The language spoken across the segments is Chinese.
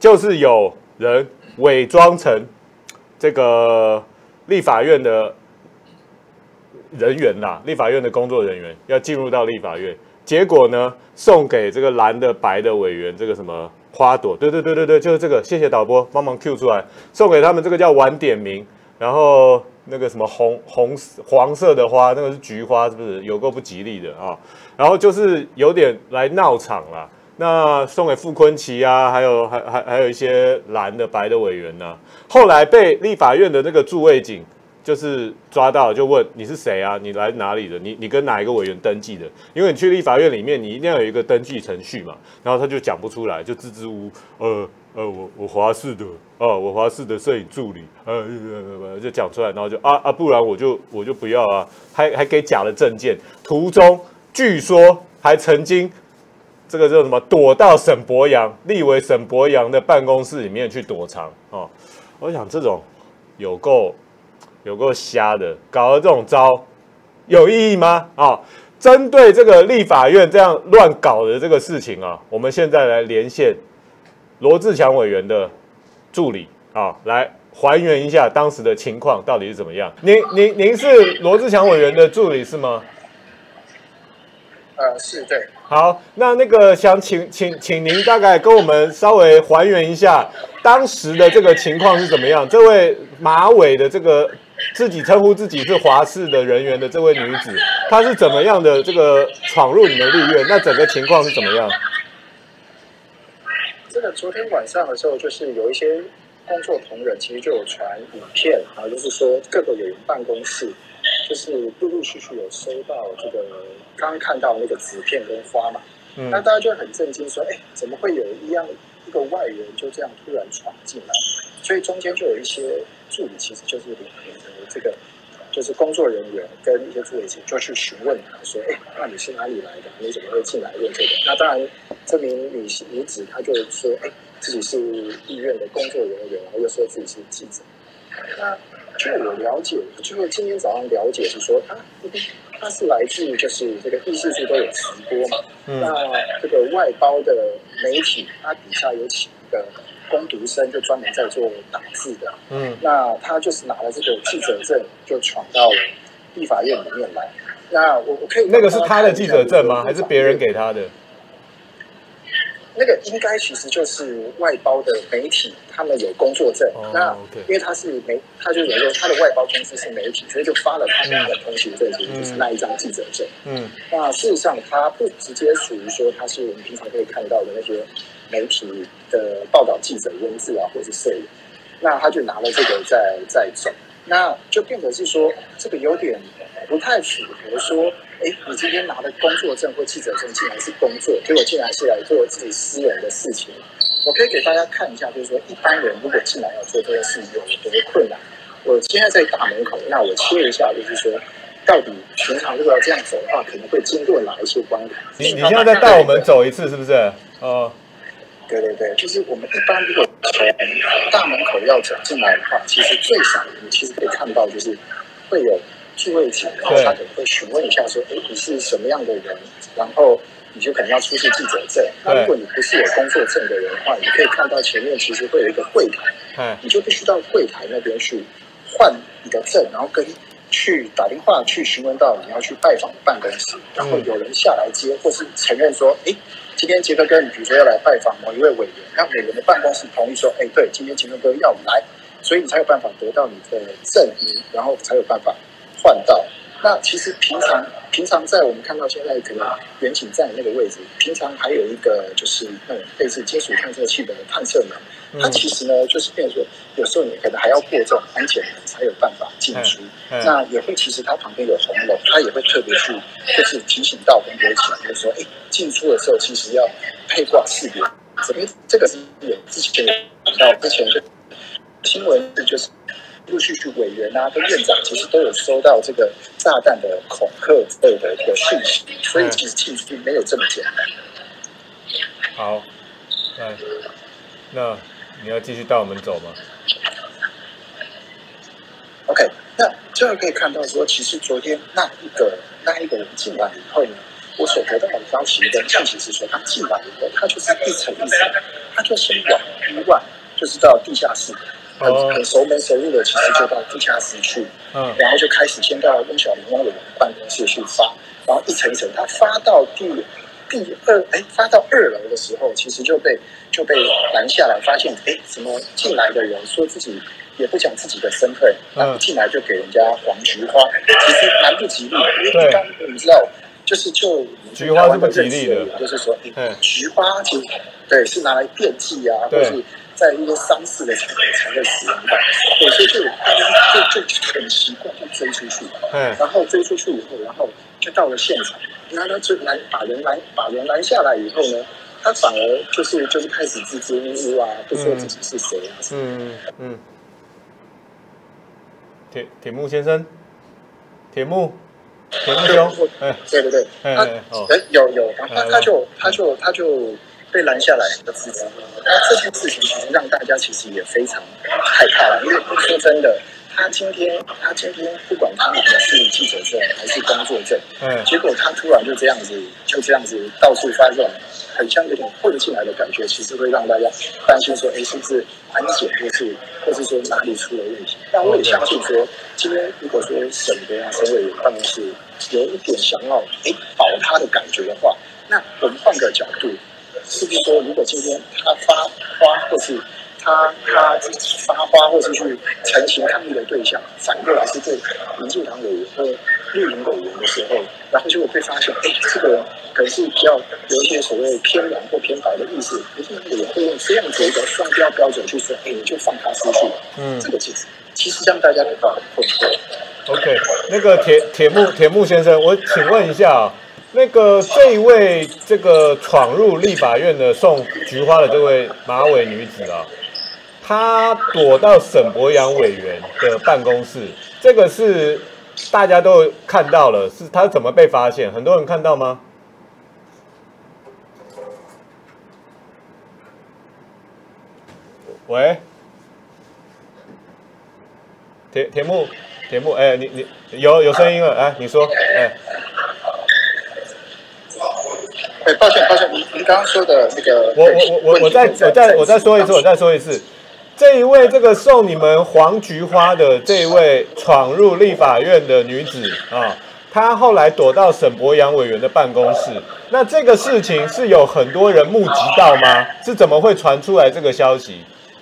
就是有人伪装成这个立法院的人员啦，立法院的工作人员要进入到立法院，结果呢，送给这个蓝的白的委员这个什么花朵，对，就是这个，谢谢导播帮忙 Q 出来，送给他们这个叫晚点名，然后那个什么黄色的花，那个是菊花，是不是有够不吉利的啊？然后就是有点来闹场啦。那送给傅昆萁啊，还有一些蓝的白的委员呐、后来被立法院的那个驻卫警就是抓到，就问你是谁啊？你来哪里的？你跟哪一个委员登记的？因为你去立法院里面，你一定要有一个登记程序嘛。然后他就讲不出来，就支支吾吾，我华视的，我华视的摄影助理，就讲出来，然后就不然我就不要啊，还给假的证件，途中据说还曾经。这个叫什么？躲到立委沈伯洋的办公室里面去躲藏哦。我想这种有够瞎的，搞了这种招有意义吗？针对这个立法院这样乱搞的这个事情啊，我们现在来连线罗智强委员的助理来还原一下当时的情况到底是怎么样。您是罗智强委员的助理是吗？ 是对。 好，那个想请您大概跟我们稍微还原一下当时的这个情况是怎么样？这位马尾的这个自己称呼自己是华视的人员的这位女子，她是怎么样的这个闯入你们立院？那整个情况是怎么样？ 这个昨天晚上的时候，就是有一些工作同仁其实就有传影片就是说各个委员办公室。就是陆陆续续有收到这个刚刚看到那个纸片跟花嘛，那大家就很震惊说，怎么会有一个外人就这样突然闯进来？所以中间就有一些助理，其实就是领这个就是工作人员跟一些助理就去询问他说，那你是哪里来的？你怎么会进来问这个？那当然，这名女子她就说，自己是议院的工作人员，然后又说自己是记者。那据我了解，就是今天早上了解是说，他是来自就是这个议事处都有直播嘛，那这个外包的媒体，他底下有请一个工读生，就专门在做打字的，那他就是拿了这个记者证，就闯到立法院里面来。那我可以， 那个是他的记者证吗？还是别人给他的？ 那个应该其实就是外包的媒体，他们有工作证。那因为他就有说他的外包公司是媒体，所以就发了他的通行证，就是那一张记者证。那事实上他不直接属于说他是我们平常可以看到的那些媒体的报道记者文字或者是摄影，那他就拿了这个在走，那就变成是说这个有点不太符合说。你今天拿的工作证或记者证进来是工作，结果进来是来做自己私人的事情。我可以给大家看一下，就是说一般人如果进来要做这件事有多困难。我现在在大门口，那我切一下，就是说到底平常如果要这样走的话，可能会经过哪一些关卡？ 你现在再带我们走一次，是不是？ 对，就是我们一般如果从大门口要走进来的话，其实最少你其实可以看到就是会有。驻卫警，然后他可能会询问一下说，你是什么样的人？然后你就可能要出示记者证。那如果你不是有工作证的人的话，你可以看到前面其实会有一个柜台，你就必须到柜台那边去换你的证，然后去打电话去询问到你要去拜访的办公室，然后有人下来接，或是承认说，今天杰哥哥，你比如说要来拜访某一位委员，那委员的办公室同意说，对，今天杰哥哥要来，所以你才有办法得到你的证明，然后才有办法。换到那其实平常在我们看到现在可能远景站的那个位置，平常还有一个就是那种类似金属探测器的探测门，它其实呢就是变成说有时候你可能还要过这种安检门才有办法进出。那也会其实它旁边有红龙，它也会特别去就是提醒到跟有请，就是说进出的时候其实要配挂识别。这个是有之前到之前的新闻就是。陆续委员跟院长其实都有收到这个炸弹的恐吓之类的一个讯息，所以其实进去没有这么简单。 好，那你要继续带我们走吗 ？OK， 那这样可以看到说，其实昨天那一个人进来以后呢，我所得到的消息跟讯息是说，他进来以后，他就是一层一层，他就先往 1就是到地下室，很熟门熟路的，其实就到地下室去，然后就开始先到翁小玲翁委员办公室去发，然后一层一层，他发到发到2楼的时候，其实就被拦下来，发现怎么进来的人说自己也不讲自己的身份，然后进来就给人家黄菊花，其实蛮不吉利的，因为一般我们知道，就菊花是不吉利的， 就是说，菊花其实对是拿来奠祭啊，或是在一些丧事的场合才会使用到，对，所以就很习惯就追出去，然后追出去以后，然后就到了现场，然后他就把人拦下来以后呢，他反而就是开始支支吾吾啊，不说自己是谁啊， 铁木先生，铁木兄， 对，有，然后他就被拦下来的支支吾吾，那这件事情其实让大家其实也非常害怕了，因为说真的。他今天不管他拿的是记者证还是工作证，结果他突然就这样子到处发这种很像有点混进来的感觉，其实会让大家担心说，是不是安检或是说哪里出了问题？但我也相信说，今天如果说省委员办公室有一点想要保他的感觉的话，那我们换个角度，是不是说如果今天他发花或是他发花或是去陈情抗议的对象，反过来是对民进党委员或绿营委员的时候，然后就会被发现，这个人可能是比较有一些所谓偏蓝或偏白的意思，民进党委员会用这样子一个双标标准去说，你就放他出去，这个其实让大家感到很困惑。 OK， 那个铁木先生，我请问一下这一位闯入立法院的送菊花的这位马尾女子啊。他躲到沈伯洋委员的办公室，这个是大家都看到了，是他怎么被发现？很多人看到吗？喂，铁木，你有声音了，你说， 抱歉，您刚刚说的那个， 我再说一次。这一位送你们黄菊花的这一位闯入立法院的女子啊，她后来躲到沈伯洋委员的办公室。那这个事情是有很多人目击到吗？是怎么会传出来这个消息？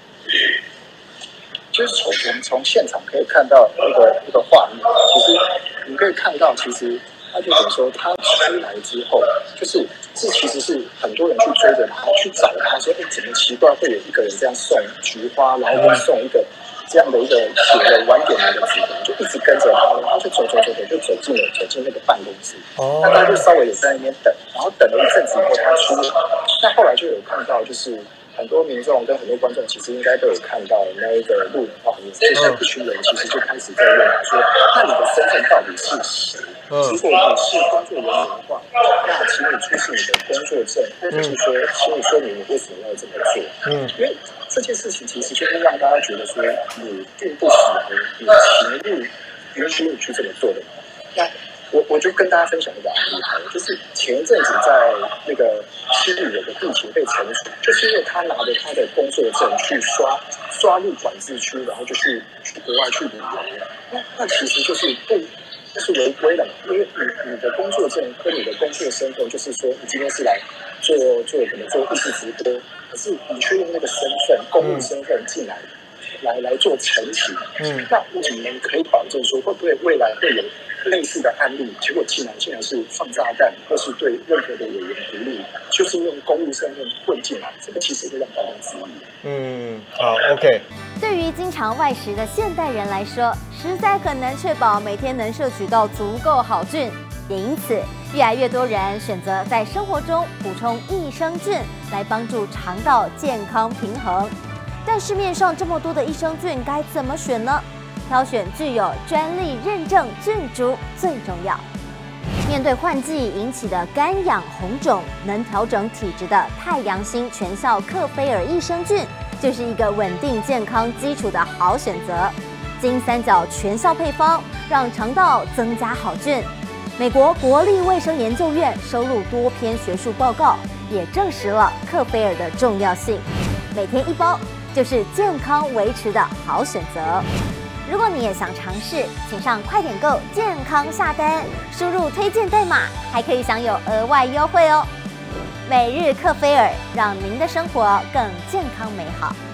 就是我们从现场可以看到一个画面，其实你可以看到，其实他就等于说他出来之后，其实是很多人去追着他去找他，说怎么奇怪会有一个人这样送菊花，然后送一个这样的一个写了晚点来的纸条，就一直跟着他，然后就走就走进那个办公室。那他就稍微有在那边等，然后等了一阵子以后他出来，那后来就有看到就是很多民众跟很多观众其实应该都有看到那一个录影画面，就是一群人其实就开始在问他说，那你的身份到底是谁？如果你是工作人员的话，那请你出示你的工作证，或者是说，请你说明你为什么要这么做。因为这件事情其实就是让大家觉得说，你并不符合你情律允许你去这么做的。那我就跟大家分享一个案例好了，就是前一阵子在那个西部有个地勤被惩处，就是因为他拿着他的工作证去刷入管制区，然后就去国外去旅游，那其实就是违规了嘛，因为你的工作证跟你的工作身份，就是说你今天是来做可能做艺术直播，可是你却用那个身份公务身份进来做陈情，那我们可以保证说会不会未来会有类似的案例，结果竟然是放炸弹，或是对任何的委员不利，就是用公务身份混进来，这个其实会让大家质疑。 好 ，OK。 对于经常外食的现代人来说，实在很难确保每天能摄取到足够好菌，也因此越来越多人选择在生活中补充益生菌，来帮助肠道健康平衡。但市面上这么多的益生菌，该怎么选呢？挑选具有专利认证菌株最重要。面对换季引起的干痒红肿，能调整体质的太阳星全效克菲尔益生菌，就是一个稳定健康基础的好选择。经3角全效配方，让肠道增加好菌。美国国立卫生研究院收录多篇学术报告，也证实了克菲尔的重要性。 每天1包就是健康维持的好选择。如果你也想尝试，请上快点购健康下单，输入推荐代码，还可以享有额外优惠哦。每日克菲尔，让您的生活更健康美好。